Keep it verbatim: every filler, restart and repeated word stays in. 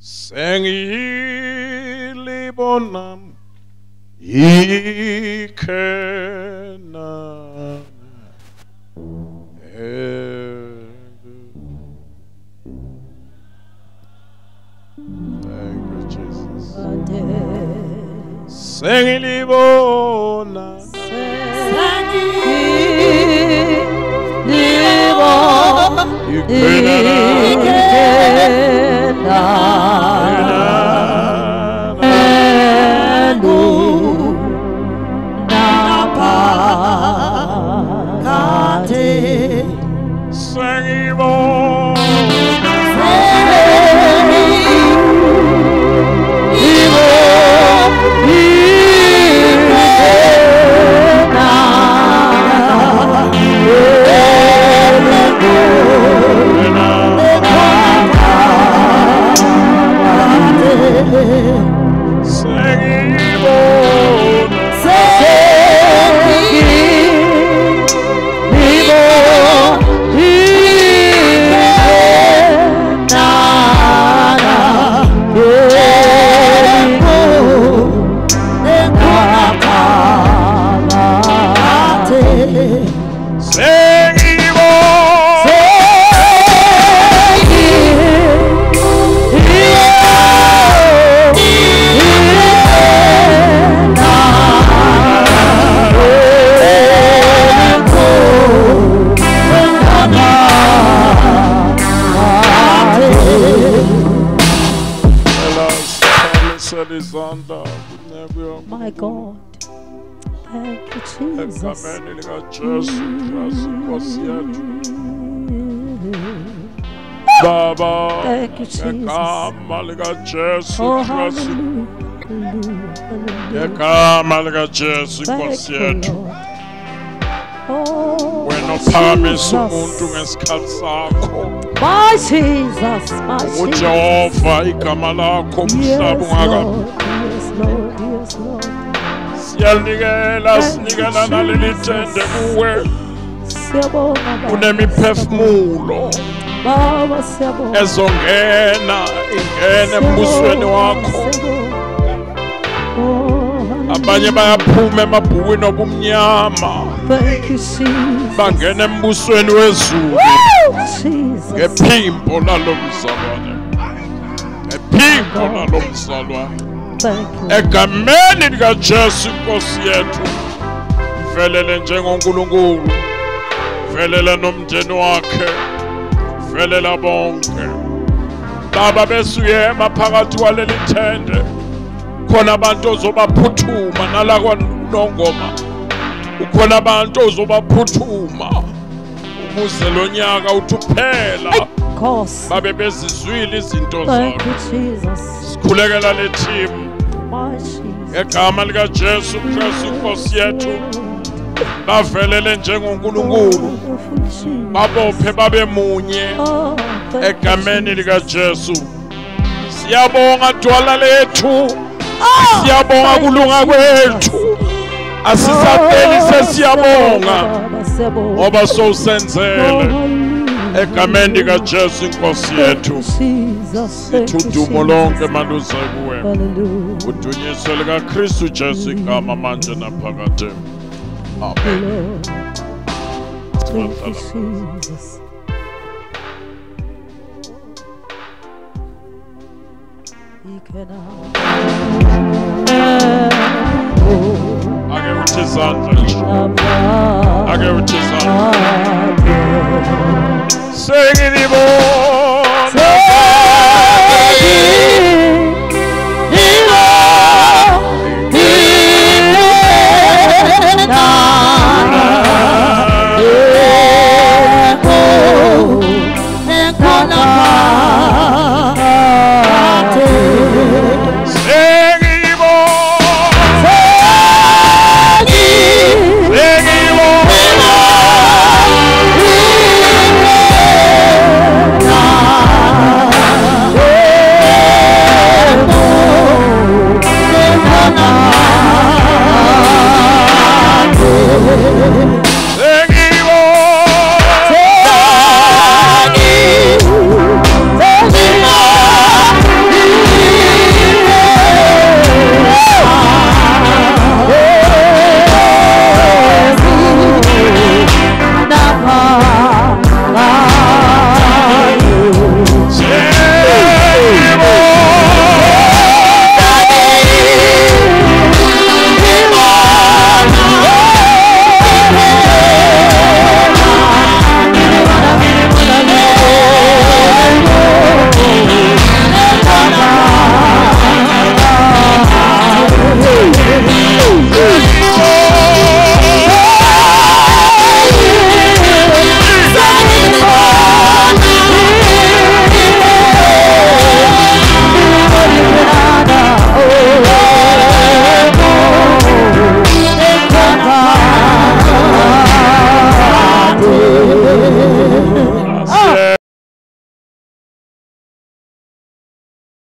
Sengilibonam ikena. Thank you, Jesus. Sengilibona. Sengilibona ikena. My God, thank you, Jesus. Baba, thank you, Jesus. Oh, hallelujah. Thank you, Lord. Oh, Jesus. My Jesus, my Jesus. Yes, Lord. Yes, Lord. Yes, Lord. Siyanikela sinikela nalilithende kuwe unemiphefumulo Baba siyabonga ezongena ingene embusweni wakho abanye bayaphuma emabhukwini obumnyama bangena embusweni wezulu ngephimbo lalomzalwane ngephimbo lalomzalwane egameni likaJesu Nkosi yethu velele njengoNkulunkulu velela nomndeni wakhe velela bonke laba besuyema phakathi kwaleli thende khona abantu ozobaphuthuma nala kwaNongoma ukhona abantu ozobaphuthuma umuze lonyaka uthuphela babe bezizwile izinto zakho sikhulekela le team egama likaJesu Kristu Nkosi yethu bavelele njengoNkulunkulu babophe babe munye egameni likaJesu siyabonga dwala lethu siyabonga kulunga kwethu asisabeli sesiyabonga ngoba sowusenzele egameni likaJesu Nkosi yethu sithudumo lonke maluze kuwe udunyiswe likaKristu Jesu igama manje naphakade amen. Thank you, Jesus. Ake uthizandla nje ake uthizandla sengilibona